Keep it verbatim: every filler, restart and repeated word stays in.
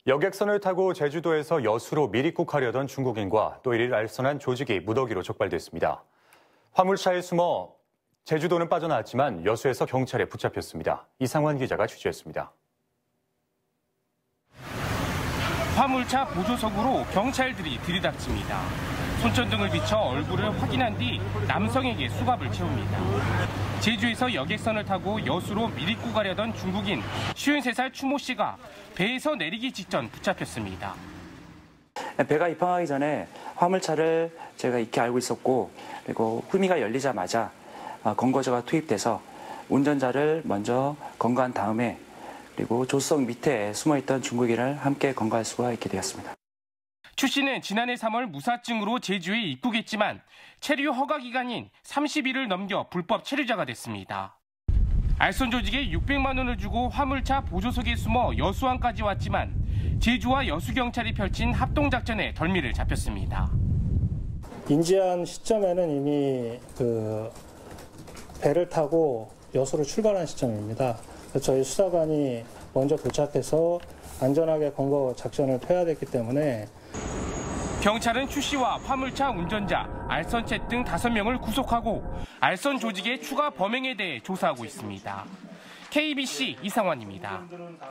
여객선을 타고 제주도에서 여수로 미입국하려던 중국인과 또 이를 알선한 조직이 무더기로 적발됐습니다. 화물차에 숨어 제주도는 빠져나왔지만 여수에서 경찰에 붙잡혔습니다. 이상환 기자가 취재했습니다. 화물차 보조석으로 경찰들이 들이닥칩니다. 손전등을 비춰 얼굴을 확인한 뒤 남성에게 수갑을 채웁니다. 제주에서 여객선을 타고 여수로 미입국하려던 중국인 쉰세 살 추모 씨가 배에서 내리기 직전 붙잡혔습니다. 배가 입항하기 전에 화물차를 제가 익히 알고 있었고, 그리고 후미가 열리자마자 건거조가 투입돼서 운전자를 먼저 건거한 다음에 그리고 조수석 밑에 숨어있던 중국인을 함께 건거할 수가 있게 되었습니다. 추 씨는 지난해 삼월 무사증으로 제주에 입국했지만 체류 허가 기간인 삼십 일을 넘겨 불법 체류자가 됐습니다. 알선 조직에 육백만 원을 주고 화물차 보조석에 숨어 여수항까지 왔지만 제주와 여수경찰이 펼친 합동작전에 덜미를 잡혔습니다. 인지한 시점에는 이미 그 배를 타고 여수로 출발한 시점입니다. 저희 수사관이 먼저 도착해서 안전하게 건거 작전을 펴야 됐기 때문에 경찰은 추 씨와 화물차 운전자, 알선체 등 다섯 명을 구속하고 알선 조직의 추가 범행에 대해 조사하고 있습니다. 케이비씨 이상환입니다.